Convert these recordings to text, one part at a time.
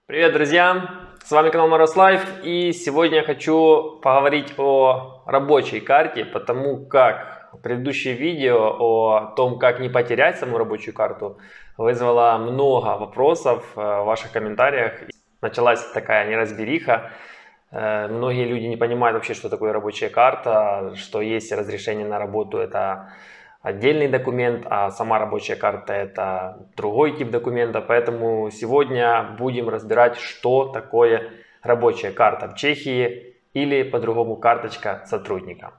Привет, друзья! С вами канал Maros Life, и сегодня я хочу поговорить о рабочей карте, потому как предыдущее видео о том, как не потерять саму рабочую карту, вызвало много вопросов в ваших комментариях. Началась такая неразбериха. Многие люди не понимают вообще, что такое рабочая карта, что есть разрешение на работу, это отдельный документ, а сама рабочая карта это другой тип документа. Поэтому сегодня будем разбирать, что такое рабочая карта в Чехии или по-другому карточка сотрудника.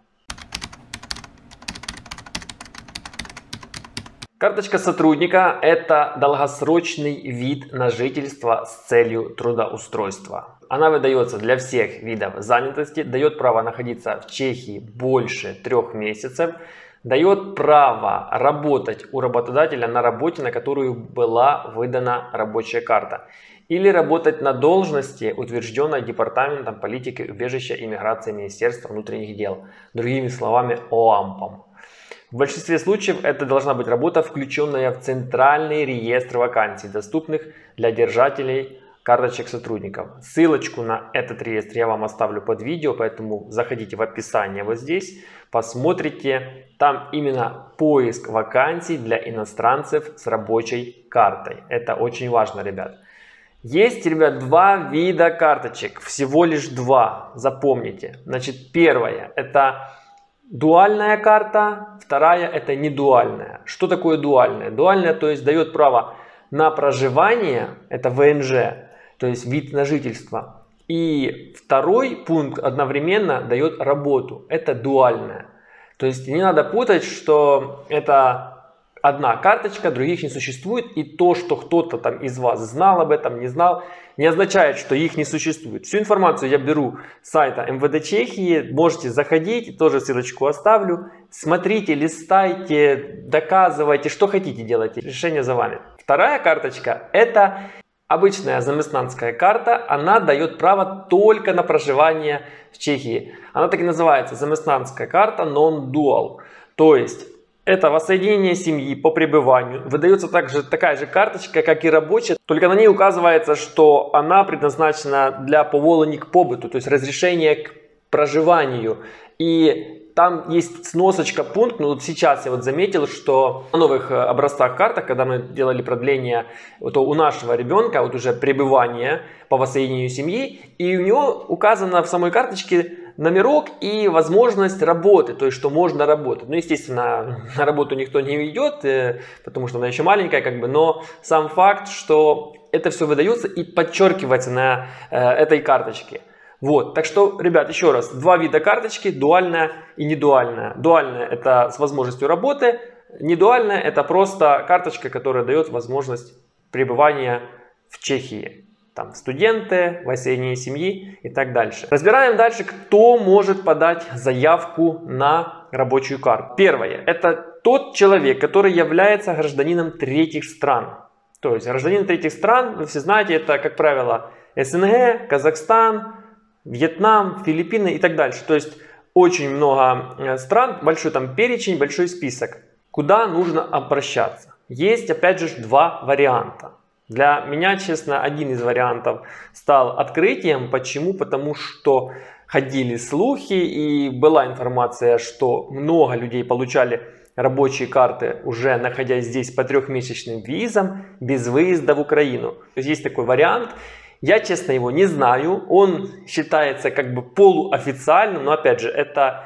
Карточка сотрудника – это долгосрочный вид на жительство с целью трудоустройства. Она выдается для всех видов занятости, дает право находиться в Чехии больше 3 месяцев, дает право работать у работодателя на работе, на которую была выдана рабочая карта, или работать на должности, утвержденной Департаментом политики, убежища и миграции Министерства внутренних дел, другими словами ОАМПом. В большинстве случаев это должна быть работа, включенная в центральный реестр вакансий, доступных для держателей карточек сотрудников. Ссылочку на этот реестр я вам оставлю под видео, поэтому заходите в описание вот здесь, посмотрите. Там именно поиск вакансий для иностранцев с рабочей картой. Это очень важно, ребят. Есть, ребят, 2 вида карточек, всего лишь 2, запомните. Значит, первое это дуальная карта, вторая это недуальная. Что такое дуальная? Дуальная, то есть дает право на проживание, это ВНЖ, то есть вид на жительство. И второй пункт одновременно дает работу, это дуальная. То есть не надо путать, что это одна карточка, других не существует. И то, что кто-то там из вас знал об этом, не знал, не означает, что их не существует. Всю информацию я беру с сайта МВД Чехии. Можете заходить, тоже ссылочку оставлю. Смотрите, листайте, доказывайте, что хотите делайте. Решение за вами. Вторая карточка это обычная заместнанская карта. Она дает право только на проживание в Чехии. Она так и называется, заместнанская карта non-dual. То есть это воссоединение семьи по пребыванию. Выдается также такая же карточка, как и рабочая, только на ней указывается, что она предназначена для поволени к побыту, то есть разрешение к проживанию. И там есть сносочка пункт, но вот сейчас я вот заметил, что на новых образцах картах, когда мы делали продление, то у нашего ребенка вот уже пребывание по воссоединению семьи, и у него указано в самой карточке номерок и возможность работы, то есть что можно работать. Ну, естественно, на работу никто не ведет, потому что она еще маленькая, как бы, но сам факт, что это все выдается и подчеркивается на этой карточке. Вот, так что, ребят, еще раз, 2 вида карточки, дуальная и недуальная. Дуальная это с возможностью работы, недуальная это просто карточка, которая дает возможность пребывания в Чехии. Там студенты, воссоединение семьи и так дальше. Разбираем дальше, кто может подать заявку на рабочую карту. Первое, это тот человек, который является гражданином третьих стран. То есть гражданин третьих стран, вы все знаете, это, как правило, СНГ, Казахстан, Вьетнам, Филиппины и так дальше. То есть очень много стран, большой там перечень, большой список, куда нужно обращаться. Есть опять же 2 варианта. Для меня, честно, один из вариантов стал открытием. Почему? Потому что ходили слухи и была информация, что много людей получали рабочие карты, уже находясь здесь по 3-месячным визам, без выезда в Украину. То есть такой вариант. Я, честно, его не знаю. Он считается как бы полуофициальным, но опять же, это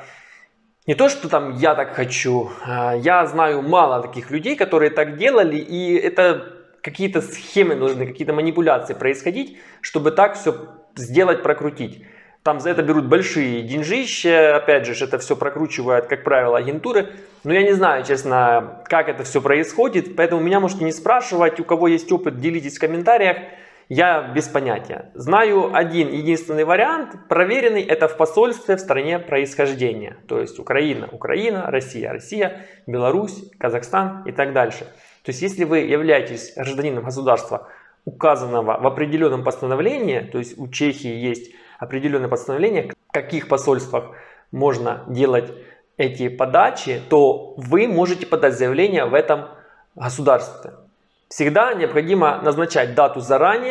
не то, что там я так хочу. Я знаю мало таких людей, которые так делали, и это какие-то схемы нужны, какие-то манипуляции происходить, чтобы так все сделать, прокрутить. Там за это берут большие деньжища, опять же, это все прокручивают, как правило, агентуры. Но я не знаю, честно, как это все происходит, поэтому меня можете не спрашивать, у кого есть опыт, делитесь в комментариях. Я без понятия. Знаю один единственный вариант, проверенный, это в посольстве в стране происхождения. То есть Украина, Украина, Россия, Россия, Беларусь, Казахстан и так дальше. То есть если вы являетесь гражданином государства, указанного в определенном постановлении, то есть у Чехии есть определенное постановление, в каких посольствах можно делать эти подачи, то вы можете подать заявление в этом государстве. Всегда необходимо назначать дату заранее,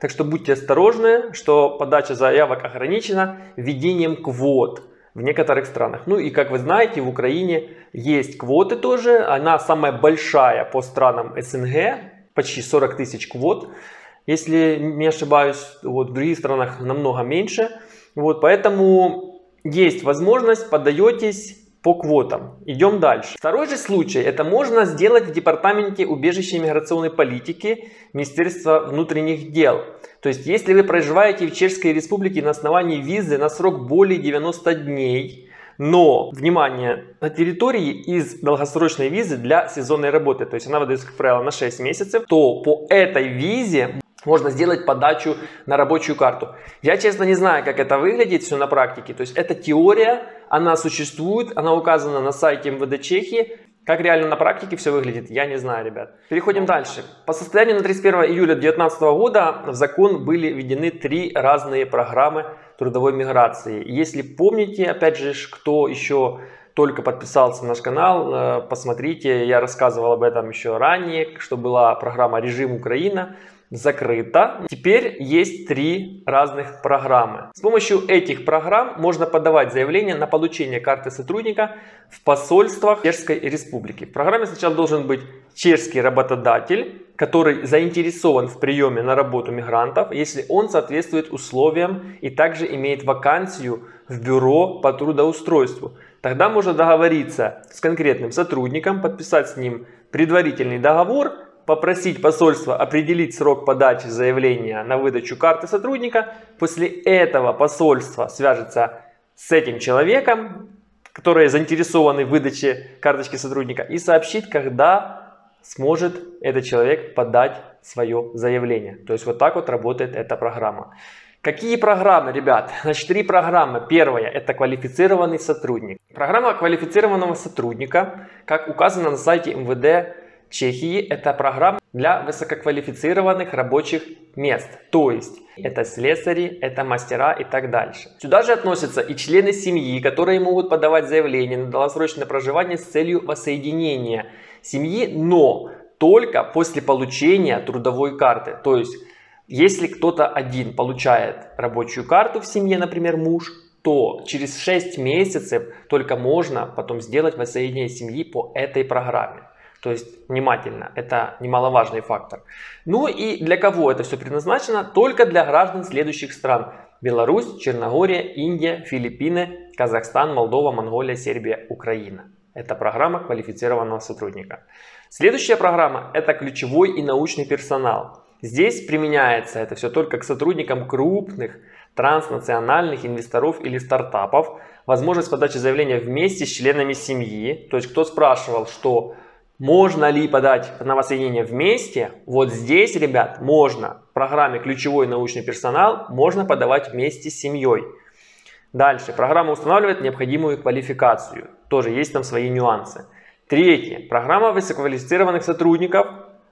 Так что будьте осторожны, что подача заявок ограничена введением квот в некоторых странах. Ну и как вы знаете, в Украине есть квоты тоже. Она самая большая по странам СНГ, почти 40 тысяч квот. Если не ошибаюсь, вот в других странах намного меньше. Вот, поэтому есть возможность, подаетесь по квотам. Идем дальше. Второй же случай, это можно сделать в Департаменте убежища и миграционной политики Министерства внутренних дел. То есть, если вы проживаете в Чешской Республике на основании визы на срок более 90 дней, но, внимание, на территории из долгосрочной визы для сезонной работы, то есть она выдается, как правило, на 6 месяцев, то по этой визе можно сделать подачу на рабочую карту. Я, честно, не знаю, как это выглядит все на практике. То есть это теория, она существует, она указана на сайте МВД Чехии. Как реально на практике все выглядит, я не знаю, ребят. Переходим дальше. По состоянию на 31 июля 2019 года в закон были введены 3 разные программы трудовой миграции. Если помните, опять же, кто еще только подписался на наш канал, посмотрите, я рассказывал об этом еще ранее, что была программа «Режим Украина», закрыта. Теперь есть 3 разных программы. С помощью этих программ можно подавать заявление на получение карты сотрудника в посольствах Чешской Республики. В программе сначала должен быть чешский работодатель, который заинтересован в приеме на работу мигрантов, если он соответствует условиям и также имеет вакансию в бюро по трудоустройству. Тогда можно договориться с конкретным сотрудником, подписать с ним предварительный договор, попросить посольство определить срок подачи заявления на выдачу карты сотрудника. После этого посольство свяжется с этим человеком, который заинтересован в выдаче карточки сотрудника, и сообщит, когда сможет этот человек подать свое заявление. То есть вот так вот работает эта программа. Какие программы, ребят? Значит, 3 программы. Первая – это квалифицированный сотрудник. Программа квалифицированного сотрудника, как указано на сайте МВД Чехии, это программа для высококвалифицированных рабочих мест. То есть это слесари, это мастера и так дальше. Сюда же относятся и члены семьи, которые могут подавать заявление на долгосрочное проживание с целью воссоединения семьи, но только после получения трудовой карты. То есть если кто-то один получает рабочую карту в семье, например, муж, то через 6 месяцев только можно потом сделать воссоединение семьи по этой программе. То есть, внимательно, это немаловажный фактор. Ну и для кого это все предназначено? Только для граждан следующих стран: Беларусь, Черногория, Индия, Филиппины, Казахстан, Молдова, Монголия, Сербия, Украина. Это программа квалифицированного сотрудника. Следующая программа – это ключевой и научный персонал. Здесь применяется это все только к сотрудникам крупных транснациональных инвесторов или стартапов. Возможность подачи заявления вместе с членами семьи. То есть, кто спрашивал, что можно ли подать на воссоединение вместе? Вот здесь, ребят, можно. В программе «Ключевой научный персонал» можно подавать вместе с семьей. Дальше. Программа устанавливает необходимую квалификацию. Тоже есть там свои нюансы. Третье. Программа высококвалифицированных сотрудников.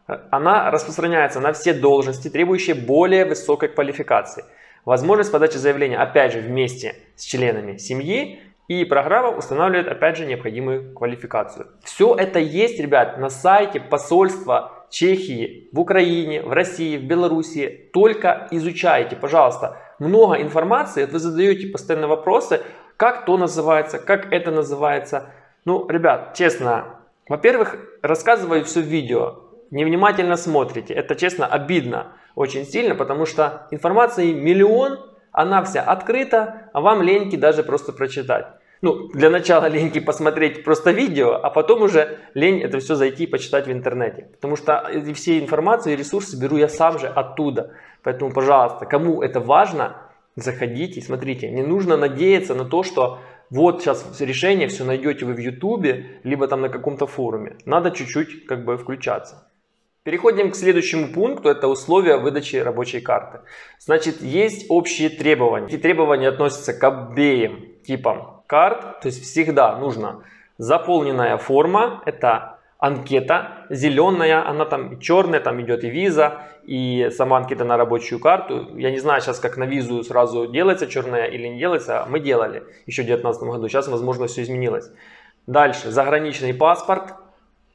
Она распространяется на все должности, требующие более высокой квалификации. Возможность подачи заявления, опять же, вместе с членами семьи. И программа устанавливает, опять же, необходимую квалификацию. Все это есть, ребят, на сайте посольства Чехии в Украине, в России, в Беларуси. Только изучайте, пожалуйста. Много информации, вы задаете постоянно вопросы, как то называется, как это называется. Ну, ребят, честно, во-первых, рассказываю все в видео, невнимательно смотрите. Это, честно, обидно очень сильно, потому что информации миллион, она вся открыта, а вам леньки даже просто прочитать. Ну, для начала леньки посмотреть просто видео, а потом уже лень это все зайти и почитать в интернете. Потому что все информацию и ресурсы беру я сам же оттуда. Поэтому, пожалуйста, кому это важно, заходите, смотрите. Не нужно надеяться на то, что вот сейчас решение все найдете вы в ютубе, либо там на каком-то форуме. Надо чуть-чуть как бы включаться. Переходим к следующему пункту, это условия выдачи рабочей карты. Значит, есть общие требования. Эти требования относятся к обеим типам карт, то есть всегда нужна заполненная форма, это анкета, зеленая, она там черная, там идет и виза, и сама анкета на рабочую карту. Я не знаю сейчас, как на визу сразу делается черная или не делается, мы делали еще в 2019 году, сейчас, возможно, все изменилось. Дальше, заграничный паспорт,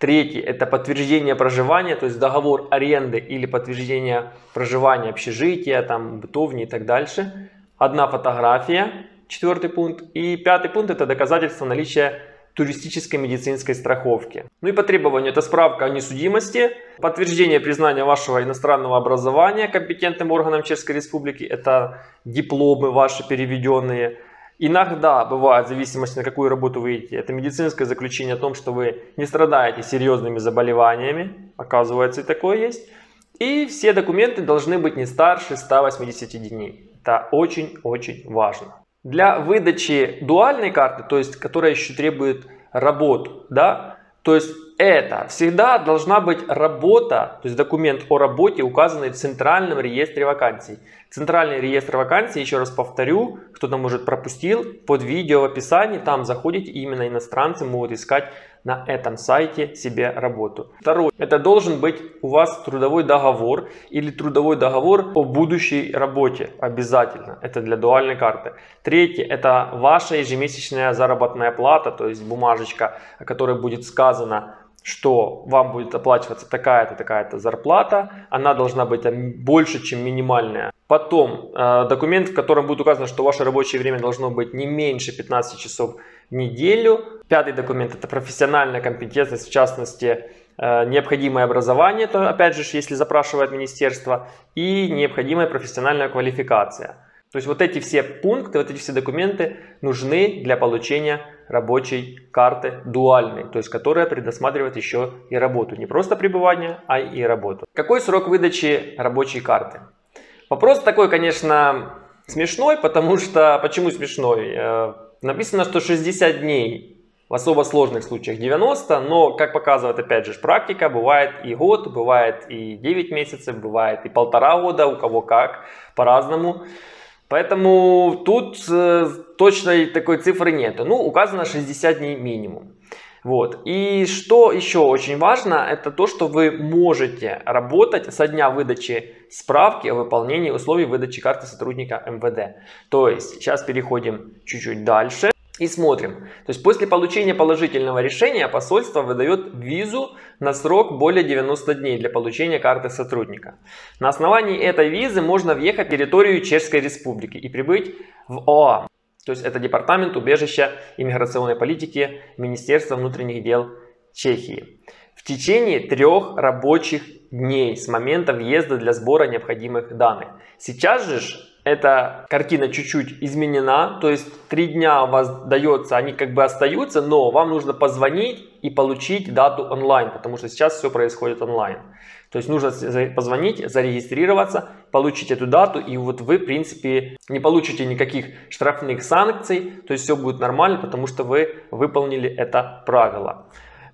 Третий – это подтверждение проживания, то есть договор аренды или подтверждение проживания общежития, там, бытовни и так дальше. Одна фотография, четвертый пункт. И пятый пункт – это доказательство наличия туристической медицинской страховки. Ну и по требованию это справка о несудимости, подтверждение признания вашего иностранного образования компетентным органом Чешской Республики, это дипломы ваши переведенные. Иногда бывает, в зависимости на какую работу вы идете, это медицинское заключение о том, что вы не страдаете серьезными заболеваниями, оказывается и такое есть. И все документы должны быть не старше 180 дней. Это очень-очень важно. Для выдачи дуальной карты, то есть которая еще требует работу, да, то есть это всегда должна быть работа, то есть документ о работе, указанный в Центральном реестре вакансий. Центральный реестр вакансий, еще раз повторю, кто-то может пропустил, под видео в описании, там заходите, именно иностранцы могут искать на этом сайте себе работу. Второе, это должен быть у вас трудовой договор или трудовой договор о будущей работе, обязательно, это для дуальной карты. Третье, это ваша ежемесячная заработная плата, то есть бумажечка, о которой будет сказано, что вам будет оплачиваться такая-то, такая-то зарплата, она должна быть больше, чем минимальная. Потом документ, в котором будет указано, что ваше рабочее время должно быть не меньше 15 часов в неделю. Пятый документ – это профессиональная компетентность, в частности, необходимое образование, то опять же, если запрашивает министерство, и необходимая профессиональная квалификация. То есть вот эти все пункты, вот эти все документы нужны для получения рабочей карты дуальной, то есть которая предусматривает еще и работу. Не просто пребывание, а и работу. Какой срок выдачи рабочей карты? Вопрос такой, конечно, смешной, потому что... Почему смешной? Написано, что 60 дней, в особо сложных случаях 90, но, как показывает опять же практика, бывает и год, бывает и 9 месяцев, бывает и 1,5 года, у кого как, по-разному. Поэтому тут точной такой цифры нету. Ну, указано 60 дней минимум. Вот. И что еще очень важно, это то, что вы можете работать со дня выдачи справки о выполнении условий выдачи карты сотрудника МВД. То есть, сейчас переходим чуть-чуть дальше и смотрим. То есть, после получения положительного решения посольство выдает визу на срок более 90 дней для получения карты сотрудника. На основании этой визы можно въехать на территорию Чешской Республики и прибыть в ОА. То есть это Департамент убежища и миграционной политики Министерства внутренних дел Чехии. В течение 3 рабочих дней с момента въезда для сбора необходимых данных. Сейчас же эта картина чуть-чуть изменена, то есть 3 дня у вас дается, они как бы остаются, но вам нужно позвонить и получить дату онлайн, потому что сейчас все происходит онлайн. То есть нужно позвонить, зарегистрироваться, получить эту дату, и вот вы, в принципе, не получите никаких штрафных санкций, то есть все будет нормально, потому что вы выполнили это правило.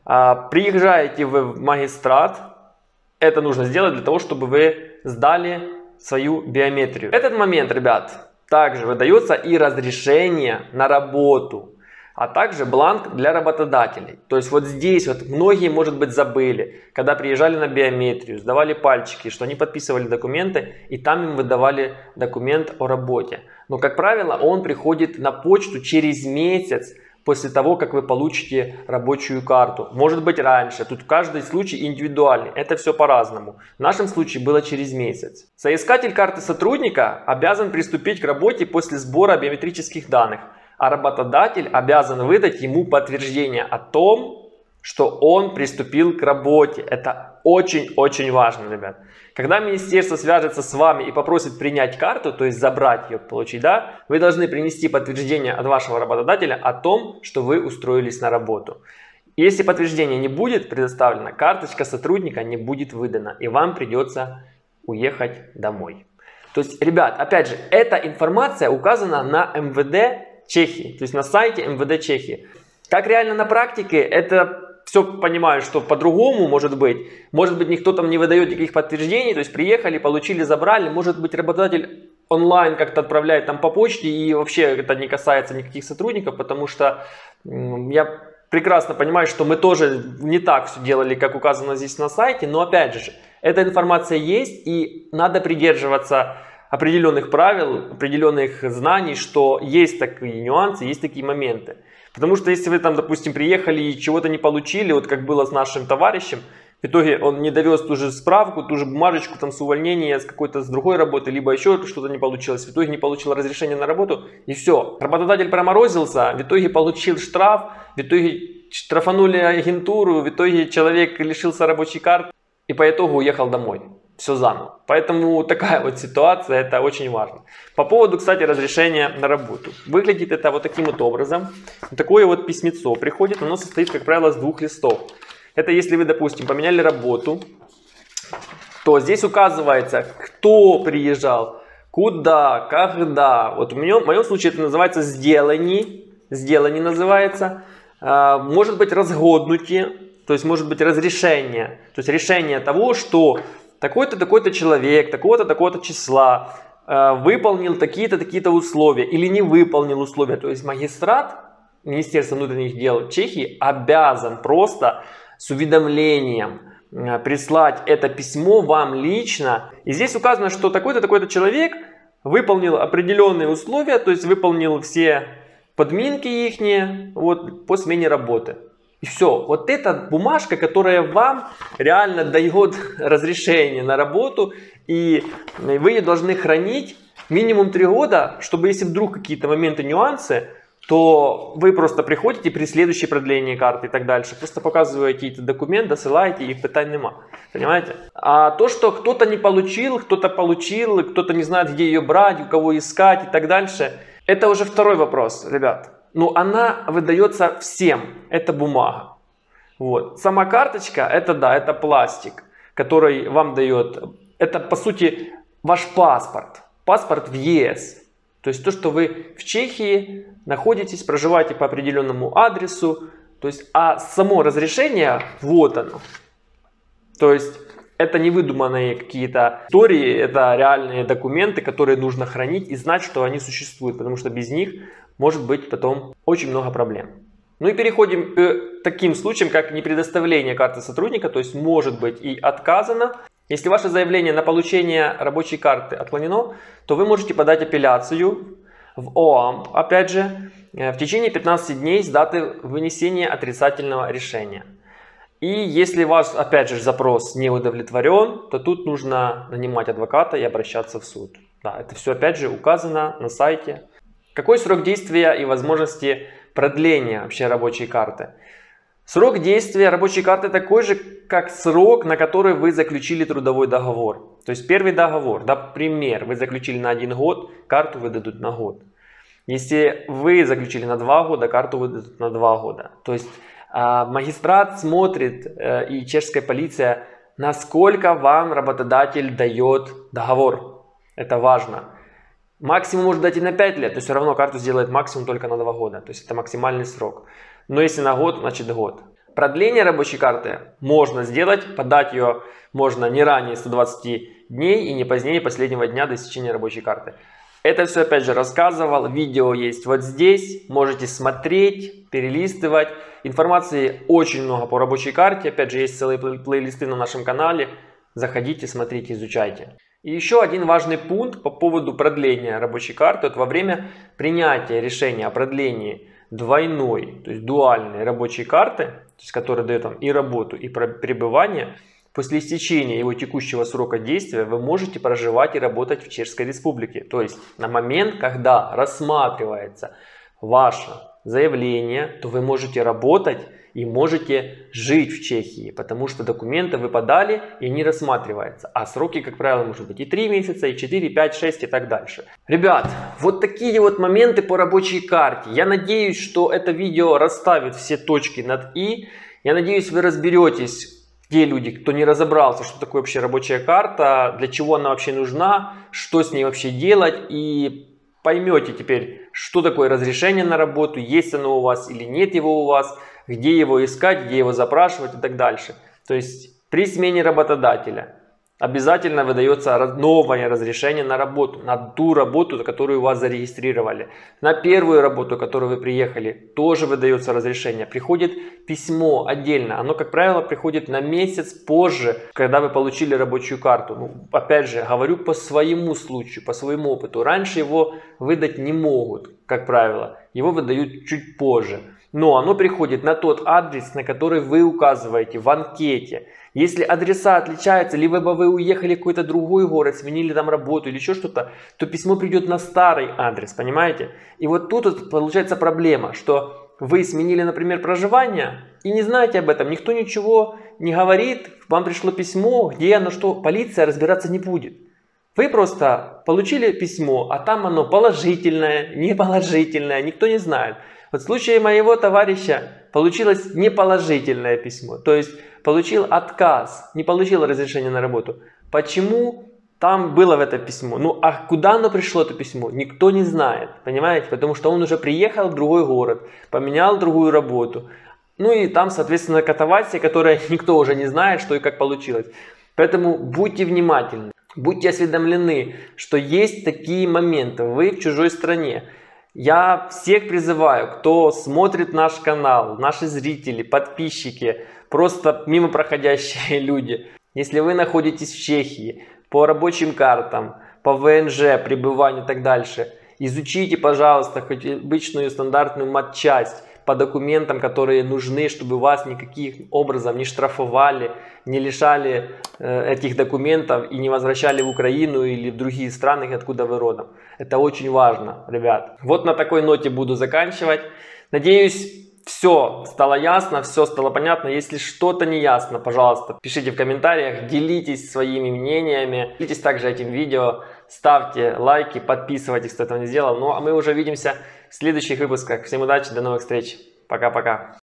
Приезжаете вы в магистрат, это нужно сделать для того, чтобы вы сдали свою биометрию. В этот момент, ребят, также выдается и разрешение на работу, а также бланк для работодателей. То есть вот здесь вот многие, может быть, забыли, когда приезжали на биометрию, сдавали пальчики, что они подписывали документы, и там им выдавали документ о работе. Но, как правило, он приходит на почту через месяц после того, как вы получите рабочую карту. Может быть раньше, тут каждый случай индивидуальный, это все по-разному. В нашем случае было через месяц. Соискатель карты сотрудника обязан приступить к работе после сбора биометрических данных, а работодатель обязан выдать ему подтверждение о том, что он приступил к работе. Это очень-очень важно, ребят. Когда министерство свяжется с вами и попросит принять карту, то есть забрать ее, получить, да, вы должны принести подтверждение от вашего работодателя о том, что вы устроились на работу. Если подтверждение не будет предоставлено, карточка сотрудника не будет выдана, и вам придется уехать домой. То есть, ребят, опять же, эта информация указана на МВД Чехии, то есть на сайте МВД Чехии. Как реально на практике, это все понимаю, что по-другому может быть. Может быть, никто там не выдает никаких подтверждений, то есть приехали, получили, забрали. Может быть, работодатель онлайн как-то отправляет там по почте, и вообще это не касается никаких сотрудников, потому что я прекрасно понимаю, что мы тоже не так все делали, как указано здесь на сайте, но опять же, эта информация есть, и надо придерживаться определенных правил, определенных знаний, что есть такие нюансы, есть такие моменты. Потому что если вы там, допустим, приехали и чего-то не получили, вот как было с нашим товарищем, в итоге он не довез ту же справку, ту же бумажечку там с увольнения с какой-то с другой работы, либо еще что-то не получилось. В итоге не получил разрешение на работу и все. Работодатель проморозился, в итоге получил штраф, в итоге штрафанули агентуру, в итоге человек лишился рабочей карты и по итогу уехал домой. Все заново. Поэтому такая вот ситуация, это очень важно. По поводу, кстати, разрешения на работу. Выглядит это вот таким вот образом. Такое вот письмецо приходит, оно состоит, как правило, с 2 листов. Это если вы, допустим, поменяли работу, то здесь указывается, кто приезжал, куда, когда. Вот в моем случае это называется сделание называется. Может быть разгоднуті, то есть может быть разрешение. То есть решение того, что такой-то, такой-то человек, такого-то, такого-то числа выполнил такие-то, такие-то условия или не выполнил условия. То есть магистрат, Министерство внутренних дел Чехии обязан просто с уведомлением прислать это письмо вам лично. И здесь указано, что такой-то, такой-то человек выполнил определенные условия, то есть выполнил все подминки ихние вот, по смене работы. И все. Вот эта бумажка, которая вам реально дает разрешение на работу, и вы ее должны хранить минимум 3 года, чтобы если вдруг какие-то моменты, нюансы, то вы просто приходите при следующем продлении карты и так дальше. Просто показываете этот документ, досылаете, и питань нема. Понимаете? А то, что кто-то не получил, кто-то получил, кто-то не знает, где ее брать, у кого искать и так дальше, это уже второй вопрос, ребят. Но она выдается всем, это бумага. Вот. Сама карточка, это да, это пластик, который вам дает, это по сути ваш паспорт, паспорт в ЕС. То есть то, что вы в Чехии находитесь, проживаете по определенному адресу, то есть, а само разрешение, вот оно. То есть это не выдуманные какие-то истории, это реальные документы, которые нужно хранить и знать, что они существуют, потому что без них может быть потом очень много проблем. Ну и переходим к таким случаям, как непредоставление карты сотрудника, то есть может быть и отказано. Если ваше заявление на получение рабочей карты отклонено, то вы можете подать апелляцию в ОАМП, опять же, в течение 15 дней с даты вынесения отрицательного решения. И если ваш, опять же, запрос не удовлетворен, то тут нужно нанимать адвоката и обращаться в суд. Да, это все, опять же, указано на сайте. Какой срок действия и возможности продления вообще рабочей карты? Срок действия рабочей карты такой же, как срок, на который вы заключили трудовой договор. То есть первый договор, например, вы заключили на 1 год, карту выдадут на год. Если вы заключили на 2 года, карту выдадут на 2 года. То есть магистрат смотрит и чешская полиция, насколько вам работодатель дает договор. Это важно. Максимум может дать и на 5 лет, то есть все равно карту сделает максимум только на 2 года. То есть это максимальный срок. Но если на год, значит год. Продление рабочей карты можно сделать, подать ее можно не ранее 120 дней и не позднее последнего дня до истечения рабочей карты. Это все опять же рассказывал, видео есть вот здесь, можете смотреть, перелистывать. Информации очень много по рабочей карте, опять же есть целые плейлисты на нашем канале. Заходите, смотрите, изучайте. И еще один важный пункт по поводу продления рабочей карты. Вот во время принятия решения о продлении двойной, то есть дуальной рабочей карты, то есть которая дает вам и работу, и пребывание, после истечения его текущего срока действия вы можете проживать и работать в Чешской Республике. То есть на момент, когда рассматривается ваше заявление, то вы можете работать и можете жить в Чехии, потому что документы вы подали и не рассматриваются. А сроки, как правило, может быть и 3 месяца, и 4, 5, 6 и так дальше. Ребят, вот такие вот моменты по рабочей карте. Я надеюсь, что это видео расставит все точки над «и». Я надеюсь, вы разберетесь, те люди, кто не разобрался, что такое вообще рабочая карта, для чего она вообще нужна, что с ней вообще делать, и поймете теперь, что такое разрешение на работу, есть оно у вас или нет его у вас, где его искать, где его запрашивать и так дальше. То есть при смене работодателя обязательно выдается новое разрешение на работу, на ту работу, которую у вас зарегистрировали. На первую работу, которую вы приехали, тоже выдается разрешение. Приходит письмо отдельно. Оно, как правило, приходит на месяц позже, когда вы получили рабочую карту. Ну, опять же, говорю по своему случаю, по своему опыту. Раньше его выдать не могут, как правило. Его выдают чуть позже. но оно приходит на тот адрес, на который вы указываете в анкете. Если адреса отличаются, либо вы уехали в какой-то другой город, сменили там работу или еще что-то, то письмо придет на старый адрес, понимаете? И вот тут получается проблема, что вы сменили, например, проживание и не знаете об этом, никто ничего не говорит, вам пришло письмо, где оно, что полиция разбираться не будет. Вы просто получили письмо, а там оно положительное, неположительное, никто не знает. Вот в случае моего товарища получилось неположительное письмо, то есть получил отказ, не получил разрешение на работу. Почему там было в это письмо? Ну а куда оно пришло, это письмо, никто не знает, понимаете? Потому что он уже приехал в другой город, поменял другую работу. Ну и там, соответственно, катавасия, которая никто уже не знает, что и как получилось. Поэтому будьте внимательны, будьте осведомлены, что есть такие моменты, вы в чужой стране. Я всех призываю, кто смотрит наш канал, наши зрители, подписчики, просто мимо проходящие люди. Если вы находитесь в Чехии по рабочим картам, по ВНЖ, пребыванию и так дальше, изучите, пожалуйста, хоть обычную стандартную матчасть по документам, которые нужны, чтобы вас никаким образом не штрафовали, не лишали этих документов и не возвращали в Украину или в другие страны, откуда вы родом. Это очень важно, ребят. Вот на такой ноте буду заканчивать. Надеюсь, все стало ясно, все стало понятно. Если что-то не ясно, пожалуйста, пишите в комментариях, делитесь своими мнениями, делитесь также этим видео, ставьте лайки, подписывайтесь, кто этого не сделал. Ну а мы уже увидимся в следующих выпусках. Всем удачи, до новых встреч. Пока-пока.